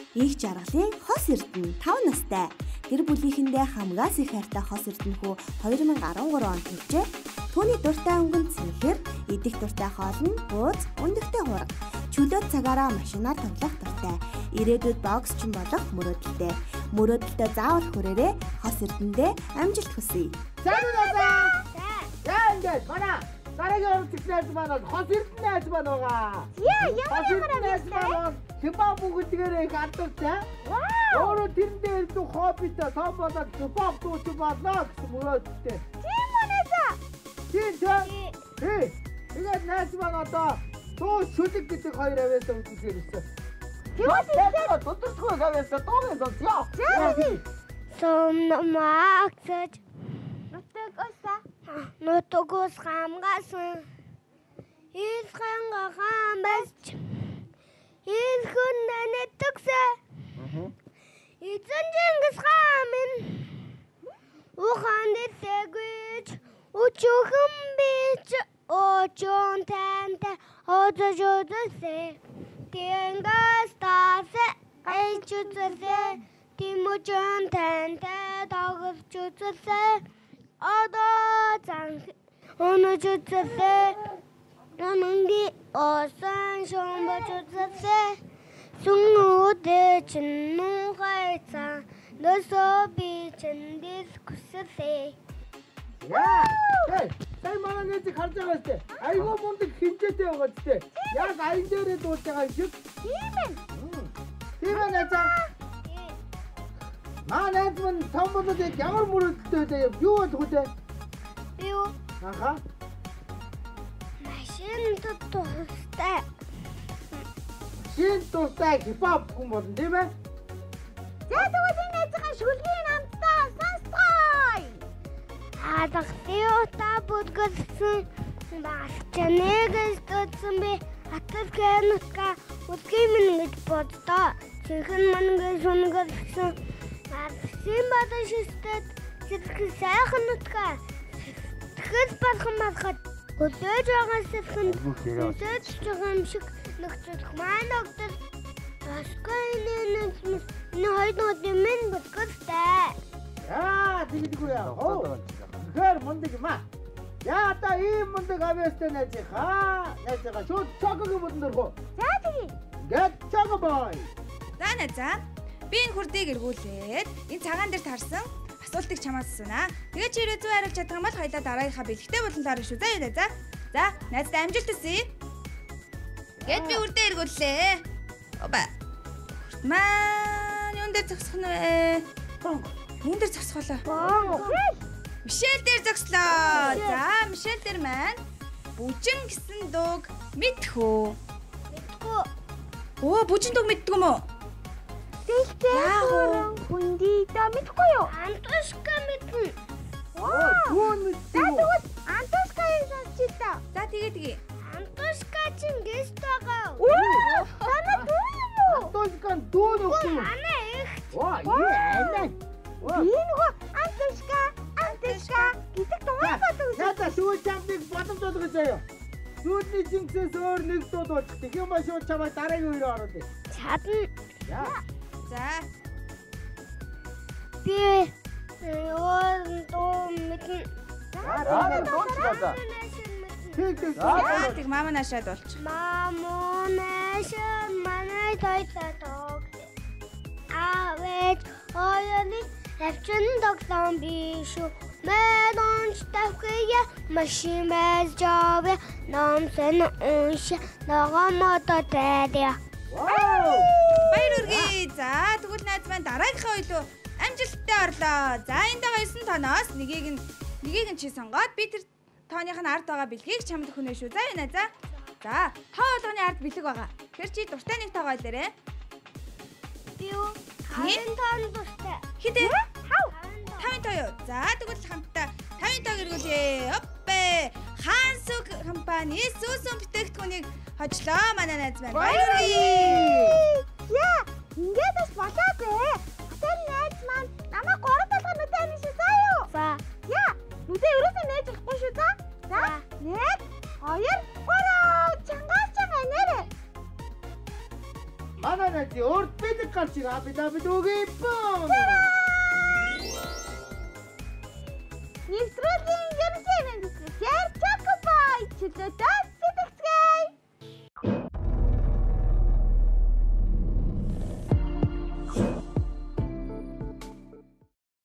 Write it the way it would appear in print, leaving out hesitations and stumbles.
Их жаргалын хос эрдэнэ 5 настай. Гэр бүлийнхэндээ хамгаас их хайртай хос эрдэнэхүү 2013 онд төржээ. Түүний дуртай өнгөн цэнхэр, идэх дуртай хоол нь бууз, өндөгтэй хураг. Чөлөөт цагаараа машинаар тоглох дуртай. Ирээдүйд боксчин болох мөрөөдөлтэй. Мөрөөдөлтөө заавал хүрээрээ хос эрдэндээ амжилт хүсье. За ингээд манай дараагийн оролцогчнаас манай хос эрдэнэ найз маань байгаа. Ямар хипхоп бүгдээрээ их ардтай. Өөрөө тэрэндээ илүү хоббитой том болоод хипхоп дууч болно гэсэн мөрөөдөлтэй. Тийм үнэсэ. Тийм. Тэгээд найз маань одоо туу шүлэг гэдэг хоёр авьяасаа үзүүлж ирсэн. Тэгвэл тодорхой авьяасаа дуугаас яа. Сомномагсаж нутгоос хамгаасан илхэнга хамбач илхэн нэнэтгсэ эзэн Чингис хаан ухаан дэсэгэж өчөхөн бич очон танта одожодосе тэнгас тасе эчүцэсэ тимочон танта дагвчүцэсэ одоо цанх оночүцэсэ наманги осан шомбочүцэсэ сунгуудэ чиннуу хайцаа нөсөби чиндис күсэсэ. Сая манай нэзийг харж байгаа сте. Айгуу мундаг хэмжээтэй байгаа сте. Яг аян дээрээ дуулж байгаа юм шиг. Тийм ээ найзаа. Найз маань том болоод ямар мөрөлдөлтэй вэ? Юу болох вэ? Юу? Аха. Машин тустай. Шин тустай хипхоп хүн болно тийм ээ? За тэгвэл энэ найзгаа шүлгийн намтаа сонсгоё. Та бүдгэлсэн багчнэгээс төцсөн би атгэнутка үтгэмэн гэж боддоо. Чихэн мангас унгасан Симбада шистэд сэтгэл сайхан нутга тэгэхэд балхан малхад өдөөж байгаа сэтгэнд өдөөж байгаа юм шиг нэгцэх маань өгдөл баскайнэнэс энэ хоёрын минь бүтгэвтэй. Яа тэгдэггүй яа. Гэр мундаг юм аа. Яа та ийм мундаг авьяастай найзгаа шууд чокогийн бодон дөргөө. За тэгье. Гэт чоко бой. За найзаа. Би энэ хурдыг эргүүлээд энэ цагаан дээр тарсан асуултыг чамаас асуунаа. Тэгээ чи ирээ зүү хариулж чадах юм бол хоёлаа дараагийнхаа бэлэгтэй болон таарна шүү. За яа за. За найздаа амжилт хүсье. Гэт би хурдээ эргүүллээ. Оба. Маань юун дээр зогсох нь вэ? Юун дээр зогсголоо? Мишель дээр зогслоо. За Мишель дээр маань бүжин гэсэн дууг мэдхүү. Мэдгүй. Оо бүжин дууг мэддэг юм уу? Яа хүндий та мэдгүй юу? Антушка мэднэ. Юу мэддэг? Тэгвэл Антушкаыг сонсчих та. За тэгээ. Антушка чин гест байгаа. Танаа дүү юм уу? Антушкан дүү нөхөө. Анаа их. Яа. Би нөгөө Антушка гэдэг дуу бодсон. Яа шууд чамдыг боломжтой гэж заяа. Сүүлийн Чингисээс өөр нэг дуу дуулчих. Тэгэх юм ба шууд чамайг дараагийн хоёроо оруулъя. Чадна. Яа. За. Би дуу мэднэ. Тэг мама нашаад болч. Мамонашан манай тойтог. Авэж ойлны авчин догсон биш үү. Мэдонч тавхия машин байж жавэ намсэн унш ногомото тэдэ. Баяр хүргэе. За тэгвэл найз маань дараагийнхаа хоёлоо амжилттай орлоо. За энд байгаа 9 тооноос нэгийг нь чи сонгоод би тэр тооных нь ард байгаа бэлгийг чамд өгнө шүү. За энэ за. За тоо болгоны ард бэлэг байгаа. Тэр чи дуртай нэг тоогоо илэрээ. Би юу? Хавын тоон дуртай. Хитэ? 5 тоо юу? За тэгвэл хамтдаа 5 тоог эргүүлээ. Оппе. Хансуг компани сүүсэн бүтээгдэхүүнийг хожлоо манай найз маань. Баяр хүргэе. Яа, ингээд бас болоогүй. Тэр найз маань намайг 3 толгой нүдэ нэ шүү заа юу? За. Яа, нүдэ ерөөсөө нээж болохгүй шүү заа. За. 1 2 3 чангаас чанга нэрэ. Манай найз өөрт бид Бидэг гарч ирээ. Бид үгүй бөө.